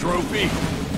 trophy?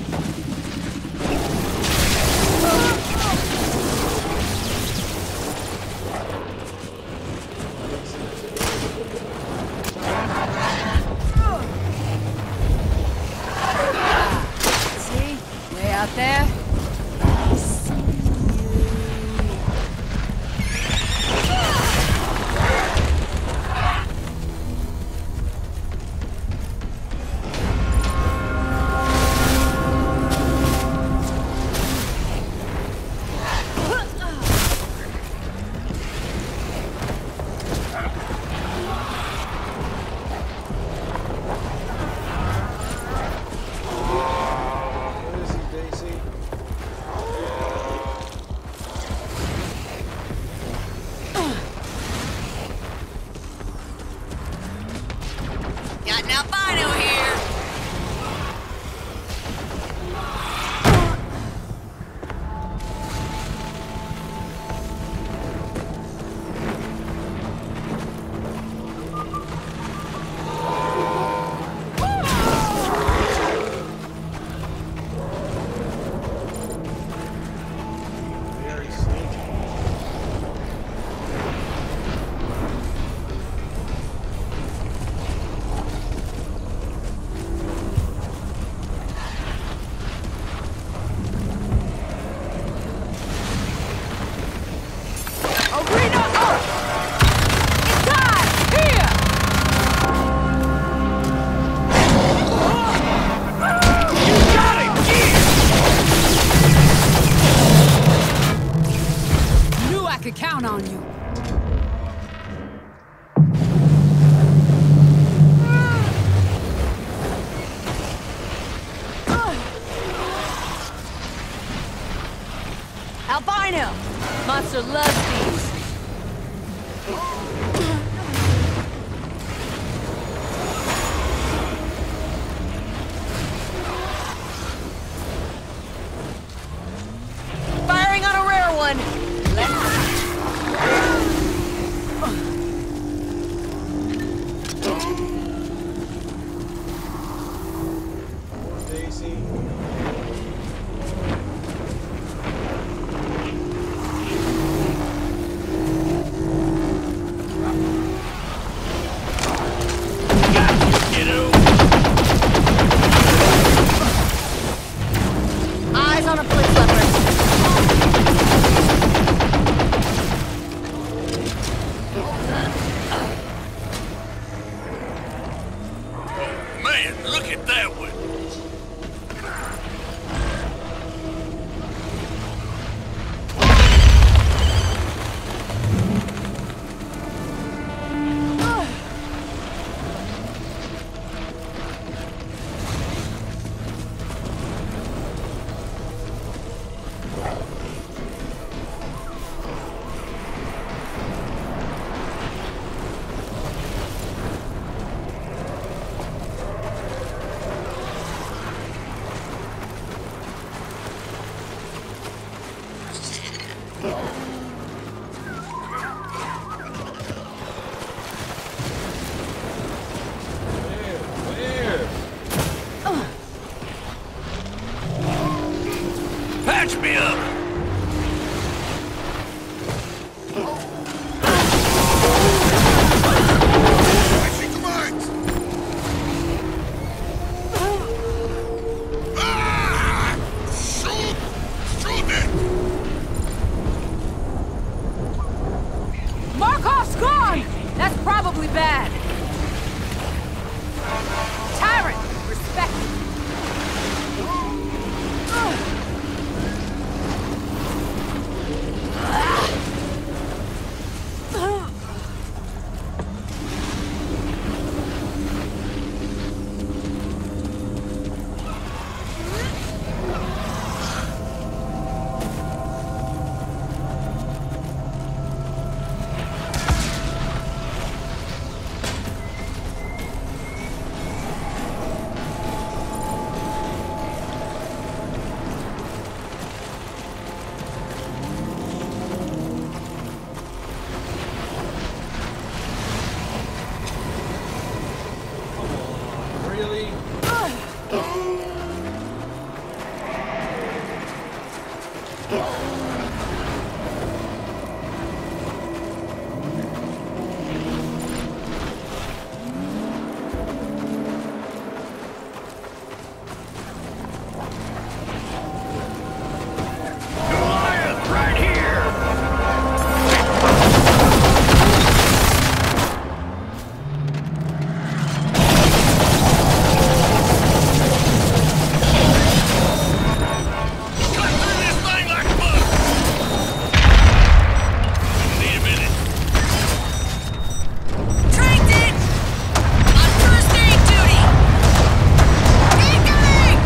See? Way out there? Got an albino here. Very sneaky. Arena up! It's time! Here! You got it! Yeah! Knew I could count on you. Albino! Monster loves these. Firing on a rare one. Daisy. Kiddo! Eyes on a blitz leopard. Man, look at that one! Where? Patch me up! I see commands! Ah! Shoot it! Markov's gone! That's probably bad. Tyrant! Respect. Goliath, right here! Cut through this thing like butter! Need a minute. Tracked it! On first aid duty! Incoming!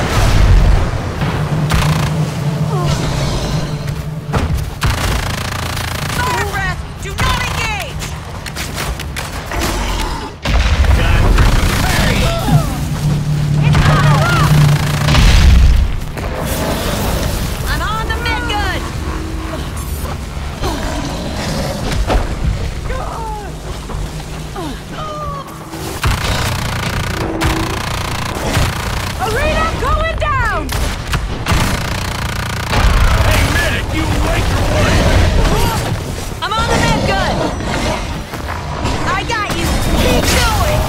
Fire breath! Do not engage! I'm on the mid gun! Arena going down! Hey, medic, you wait your way! I'm on the mid gun! I got you! Keep going!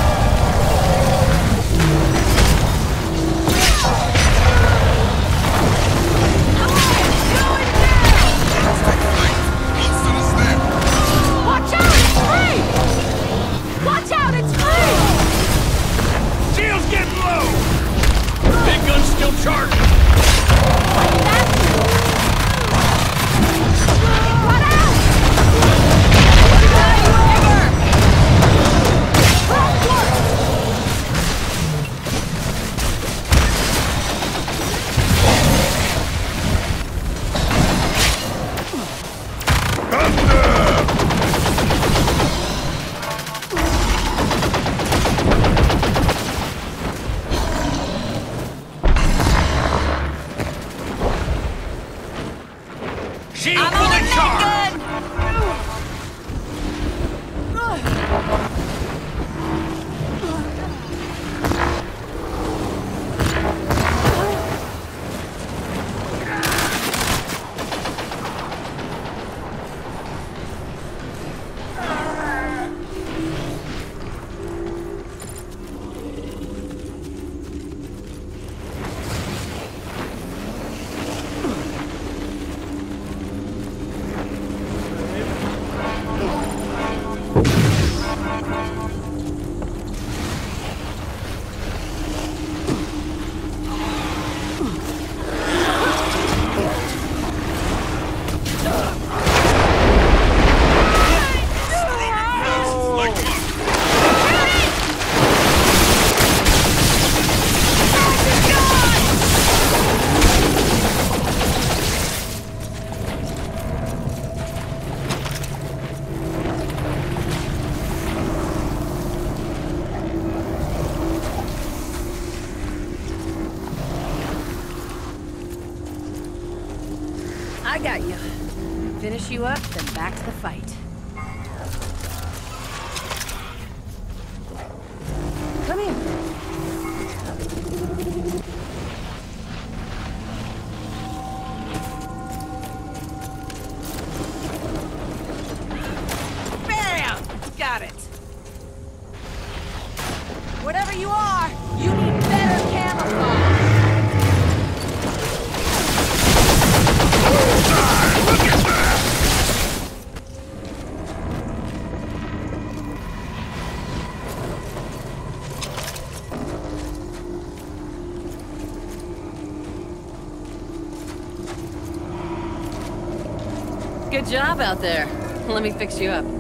Going down! Close to the snap! Watch out, it's free! Watch out, it's free! Shield's getting low! Big gun's still charging! Run out! Shield I'm on fully the mid charged! gun! Like butter! I got you. Finish you up, then back to the fight. Come here. Bam! Got it! Whatever you are, you need better camouflage. Look at that! Good job out there. Let me fix you up.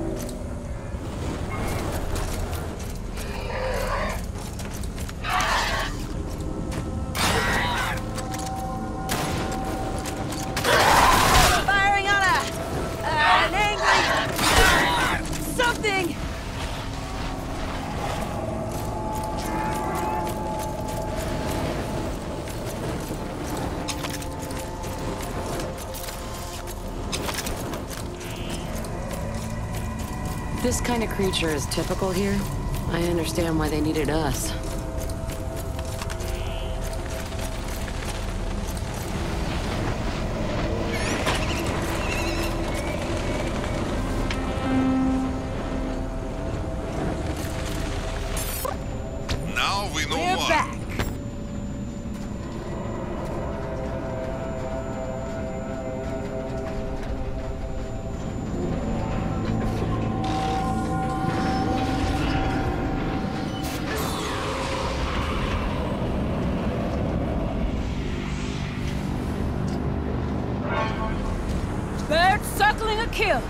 Firing on an angry... something! This kind of creature is typical here. I understand why they needed us. kill.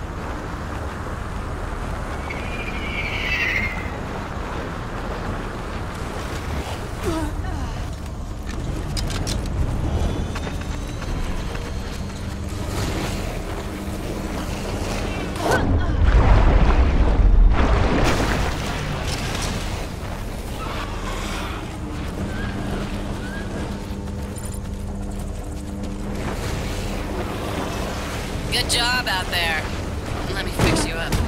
Good job out there. Let me fix you up.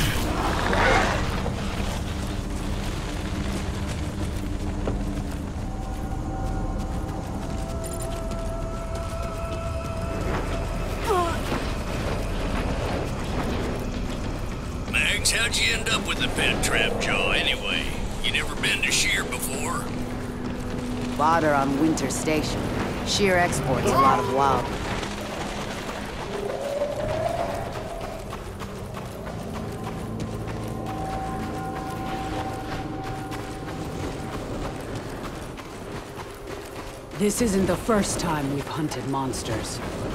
Mags, how'd you end up with the pet trap jaw anyway? You never been to Shear before? Bought her on Winter Station. Shear exports a lot of wild. This isn't the first time we've hunted monsters.